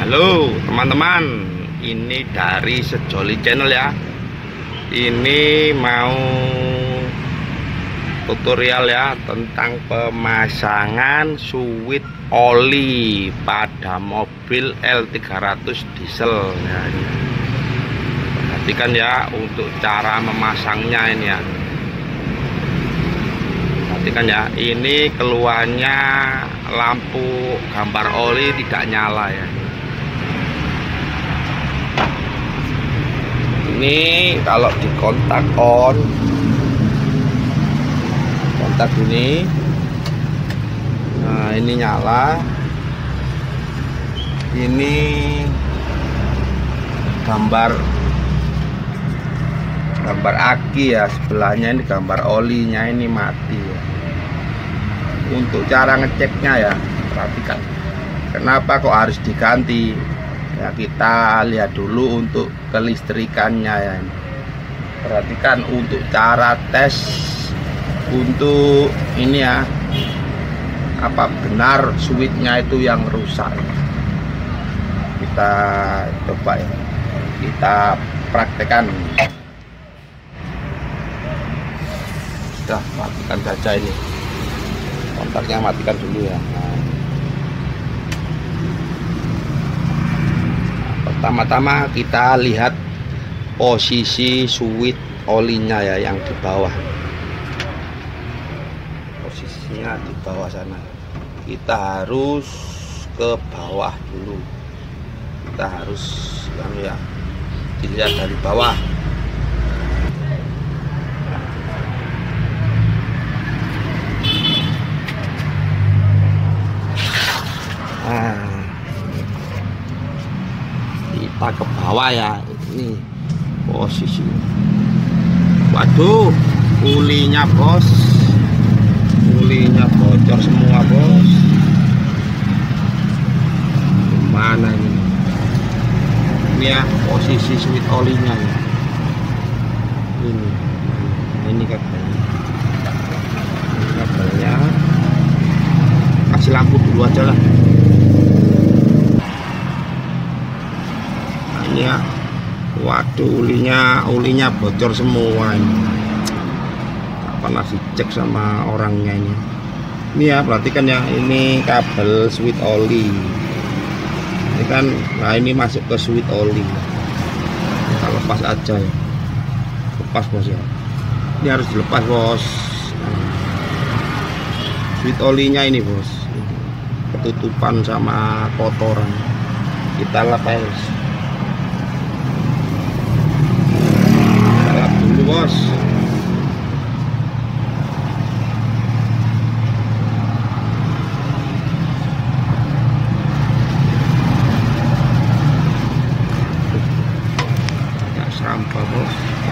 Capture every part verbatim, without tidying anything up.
Halo teman-teman, ini dari Sejoli Channel ya. Ini mau tutorial ya tentang pemasangan suit oli pada mobil L tiga ratus diesel ya. Perhatikan ya untuk cara memasangnya ini ya. Perhatikan ya, ini keluarnya lampu gambar oli tidak nyala ya. Ini kalau di kontak on, kontak ini, nah ini nyala, ini gambar gambar aki ya, sebelahnya ini gambar olinya ini mati ya. Untuk cara ngeceknya ya, perhatikan kenapa kok harus diganti ya, kita lihat dulu untuk kelistrikannya ya. Perhatikan untuk cara tes untuk ini ya, apa benar switchnya itu yang rusak. Kita coba ya, kita praktekkan. Sudah, matikan saja ini kontaknya, matikan dulu ya. Nah, pertama-tama kita lihat posisi switch olinya ya, yang di bawah. Posisinya di bawah sana. Kita harus ke bawah dulu. Kita harus ya, dilihat dari bawah. Nah, kita ke bawah ya, ini posisi. Waduh, kulinya bos, kulinya bocor semua bos. Mana ini? Ini ya posisi switch olinya ya. Ini, nah, ini kabelnya. Ini kabelnya. Kasih lampu dulu aja lah. Ya, waduh, ulinya ulinya bocor semua ini. Tak pernah dicek sama orangnya ini. Ini ya, perhatikan ya, ini kabel switch oli. Ini kan, nah ini masuk ke switch oli. Kita lepas aja ya. Lepas bos ya. Ini harus dilepas bos. Nah, switch olinya ini bos, ketutupan sama kotoran. Kita lepas. Bos, ya sampah bos.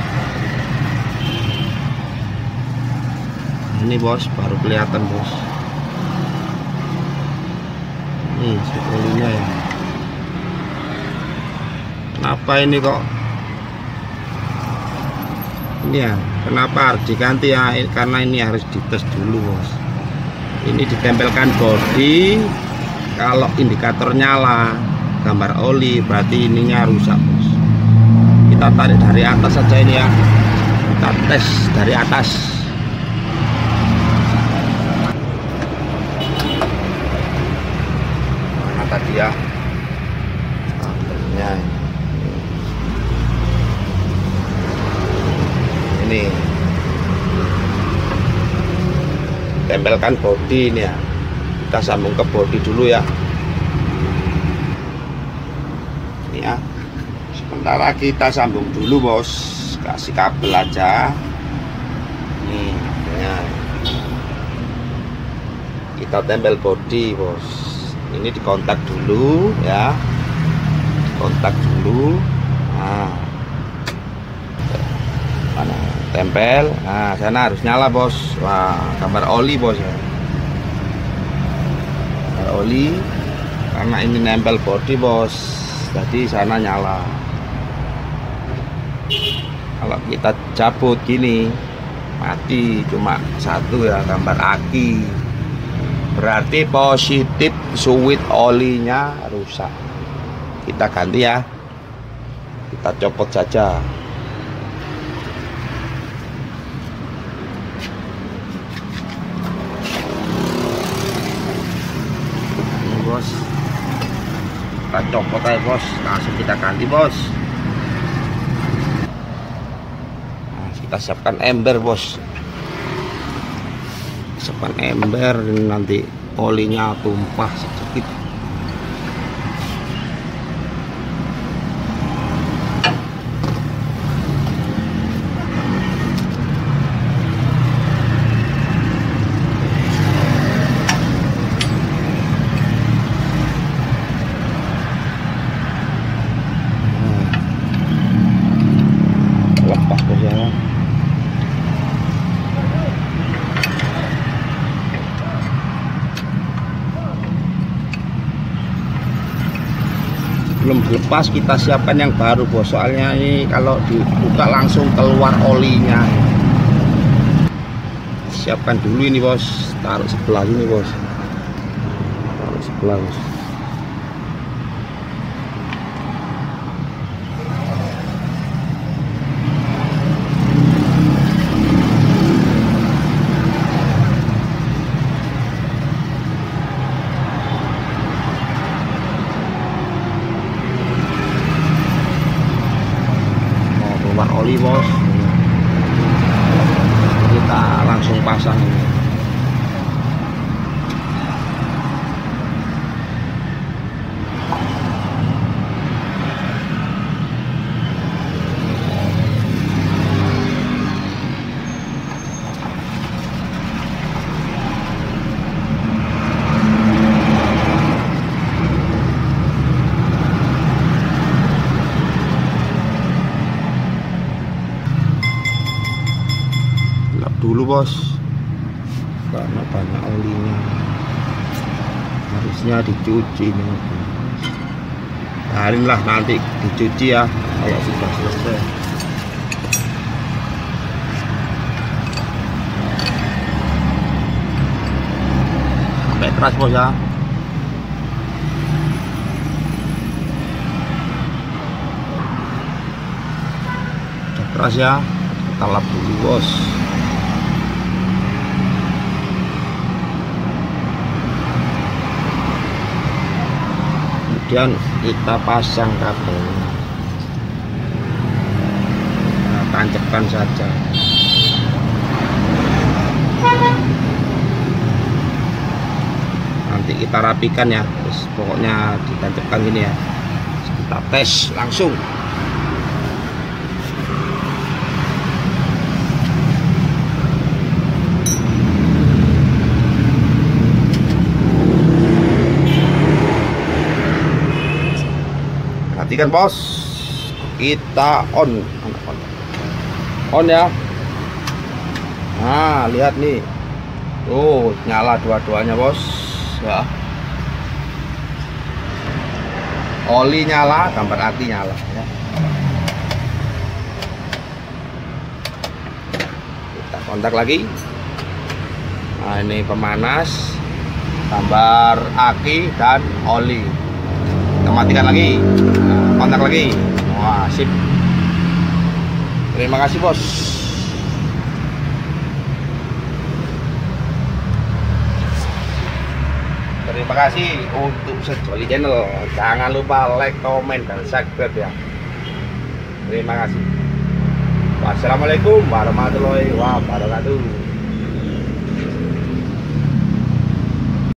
Ini bos baru kelihatan bos. Ini sebelumnya ya. Kenapa ini kok? Ini ya, kenapa harus diganti ya? Karena ini harus dites dulu bos. Ini ditempelkan bodi. Kalau indikator nyala gambar oli, berarti ininya rusak bos. Kita tarik dari atas saja ini ya. Kita tes dari atas. Mana tadi ya kabelnya? Ini tempelkan bodi ini ya, kita sambung ke bodi dulu ya. Ini ya, sementara kita sambung dulu bos, kasih kabel aja. Nih ya, kita tempel bodi bos. Ini dikontak dulu ya, kontak dulu. Nah, mana tempel, nah sana harus nyala bos. Wah, gambar oli bos ya, gambar oli, karena ini nempel bodi bos, jadi sana nyala. Kalau kita cabut gini mati, cuma satu ya, gambar aki. Berarti positif switch olinya rusak. kita ganti ya, kita copot saja. Ini bos, kita copot aja bos, langsung kita ganti bos. Nah, kita siapkan ember bos, siapkan ember, nanti olinya tumpah sedikit. Lepas bos ya. Belum dilepas, kita siapkan yang baru bos, soalnya ini kalau dibuka langsung keluar olinya. Siapkan dulu ini bos, taruh sebelah ini bos, taruh sebelah bos. Keluar oli bos, kita langsung pasang ini. Dulu bos, karena banyak olinya, harusnya dicuci ini mobil. Biarin lah nanti dicuci ya kalau sudah selesai. Sampai keras bos ya. Udah keras ya, kita lap dulu bos. Kemudian kita pasang kabelnya, nah, tancapkan saja. Nanti kita rapikan ya, terus pokoknya ditancapkan gini ya. Kita tes langsung. Perhatikan bos, kita on on ya. Nah lihat nih, tuh nyala dua-duanya bos ya. Oli nyala, gambar arti nyala ya. Kita kontak lagi. Nah ini pemanas, gambar aki dan oli. Kita matikan lagi, nah, kontak lagi. Wah sip, terima kasih bos. Terima kasih untuk Sejoli Channel. Jangan lupa like, komen, dan subscribe ya. Terima kasih. Wassalamualaikum warahmatullahi wabarakatuh.